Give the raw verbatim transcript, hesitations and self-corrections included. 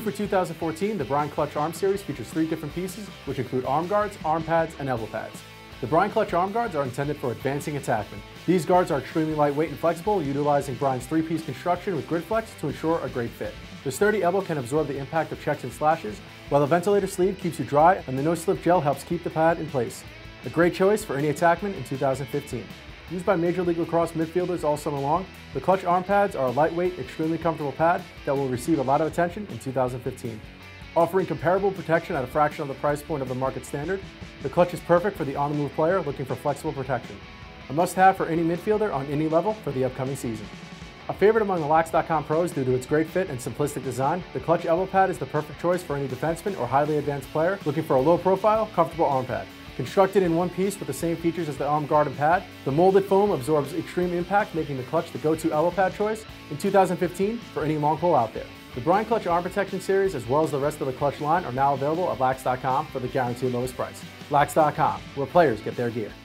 for two thousand fourteen, the Brine Clutch Arm Series features three different pieces, which include arm guards, arm pads, and elbow pads. The Brine Clutch Arm Guards are intended for advancing attackmen. These guards are extremely lightweight and flexible, utilizing Brine's three-piece construction with grid flex to ensure a great fit. The sturdy elbow can absorb the impact of checks and slashes, while the ventilator sleeve keeps you dry and the no-slip gel helps keep the pad in place. A great choice for any attackman in two thousand fifteen. Used by Major League Lacrosse midfielders all summer long, the Clutch Arm Pads are a lightweight, extremely comfortable pad that will receive a lot of attention in two thousand fifteen. Offering comparable protection at a fraction of the price point of the market standard, the Clutch is perfect for the on-the-move player looking for flexible protection. A must-have for any midfielder on any level for the upcoming season. A favorite among the lax dot com pros due to its great fit and simplistic design, the Clutch elbow pad is the perfect choice for any defenseman or highly advanced player looking for a low-profile, comfortable arm pad. Constructed in one piece with the same features as the arm guard and pad, the molded foam absorbs extreme impact, making the Clutch the go-to elbow pad choice in two thousand fifteen for any long pull out there. The Brine Clutch Arm Protection Series, as well as the rest of the Clutch line, are now available at lax dot com for the guaranteed lowest price. lax dot com, where players get their gear.